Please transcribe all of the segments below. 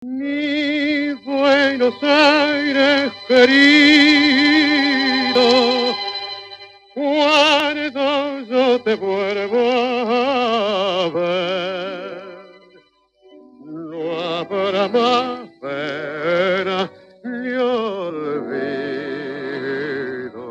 Mi Buenos Aires querido, cuando yo te vuelvo a ver, no habrá más pena ni olvido.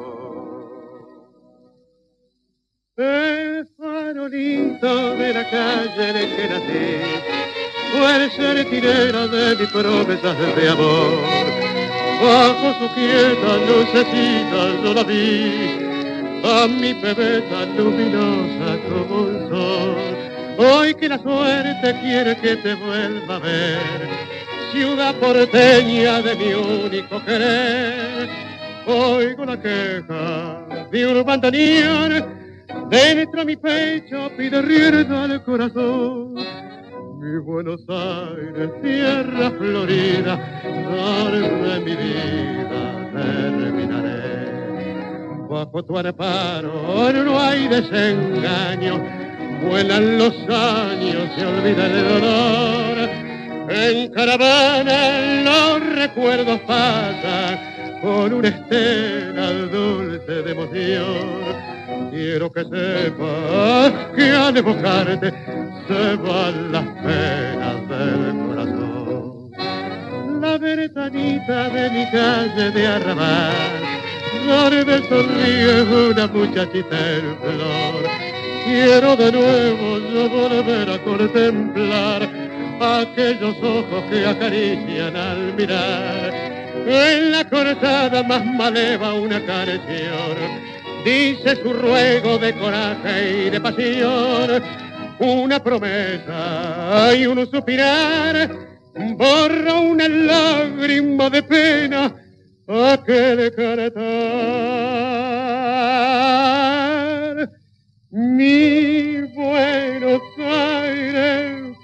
El farolito de la calle en el que nací fue el centinela de mis promesas de amor. Bajo su quieta lucecita yo la vi, a mi bebé tan luminosa como el sol. Hoy que la suerte quiere que te vuelva a ver, ciudad porteña de mi único querer, oigo la queja de un bandoneón, dentro mi pecho pide rienda al corazón. Mi Buenos Aires, tierra florida, darme mi vida terminaré. Bajo tu amparo no hay desengaño, vuelan los años, se olvida el dolor. En caravana los recuerdos pasan con una estela dulce de emoción. Quiero que sepas que al evocarte se van las penas del corazón. La ventanita de mi calle de arrabal, donde sonríe una muchachita en flor. Quiero de nuevo yo volver a contemplar aquellos ojos que acarician al mirar. En la cortada más maleva una canción dice su ruego de coraje y de pasión. Una promesa y un suspirar borra una lágrima de pena aquel caretar. Mi Buenos Aires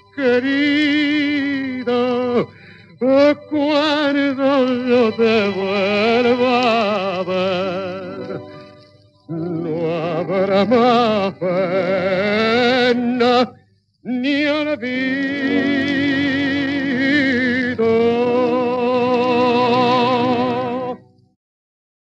querido, cuando yo te vuelva a ver, no habrá más pena ni olvido.